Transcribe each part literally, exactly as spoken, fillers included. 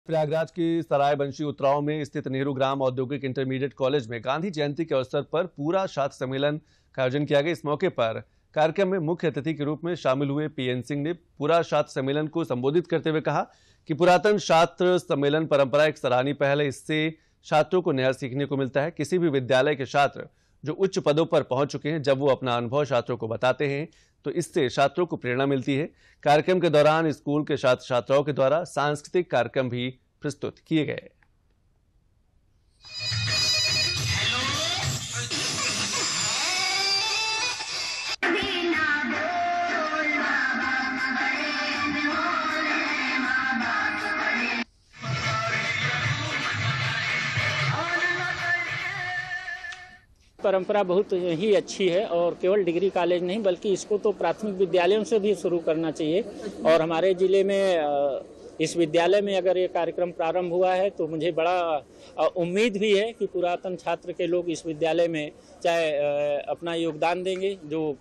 प्रयागराज की सरायबंशी उतराव में स्थित नेहरू ग्राम औद्योगिक इंटरमीडिएट कॉलेज में गांधी जयंती के अवसर पर पूरा छात्र सम्मेलन का आयोजन किया गया। इस मौके पर कार्यक्रम में मुख्य अतिथि के रूप में शामिल हुए पीएन सिंह ने पूरा छात्र सम्मेलन को संबोधित करते हुए कहा कि पुरातन छात्र सम्मेलन परंपरा एक सराहनीय पहल है। इससे छात्रों को नया सीखने को मिलता है। किसी भी विद्यालय के छात्र जो उच्च पदों पर पहुंच चुके हैं, जब वो अपना अनुभव छात्रों को बताते हैं तो इससे छात्रों को प्रेरणा मिलती है। कार्यक्रम के दौरान स्कूल के छात्र छात्राओं के द्वारा सांस्कृतिक कार्यक्रम भी प्रस्तुत किए गए। परंपरा बहुत ही अच्छी है और केवल डिग्री कॉलेज नहीं बल्कि इसको तो प्राथमिक विद्यालयों से भी शुरू करना चाहिए। और हमारे जिले में इस विद्यालय में अगर ये कार्यक्रम प्रारंभ हुआ है तो मुझे बड़ा उम्मीद भी है कि पुरातन छात्र के लोग इस विद्यालय में चाहे अपना योगदान देंगे, जो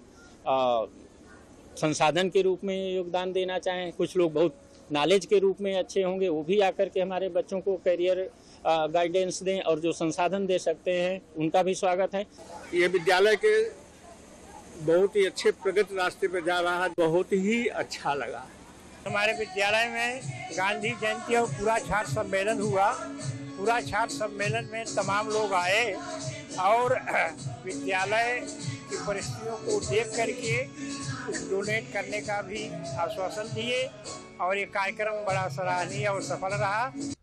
संसाधन के रूप में योगदान देना चाहें। कुछ लोग बहुत नॉलेज के रूप में अच्छे होंगे, वो भी आकर के हमारे बच्चों को करियर गाइडेंस दें और जो संसाधन दे सकते हैं उनका भी स्वागत है। ये विद्यालय के बहुत ही अच्छे प्रगति रास्ते पर जा रहा है, बहुत ही अच्छा लगा। हमारे विद्यालय में गांधी जयंती और पूरा छात्र सम्मेलन हुआ। पूरा छात्र सम्मेलन में तमाम लोग आए और विद्यालय की परिस्थितियों को देख करके कुछ डोनेट करने का भी आश्वासन दिए और ये कार्यक्रम बड़ा सराहनीय और सफल रहा।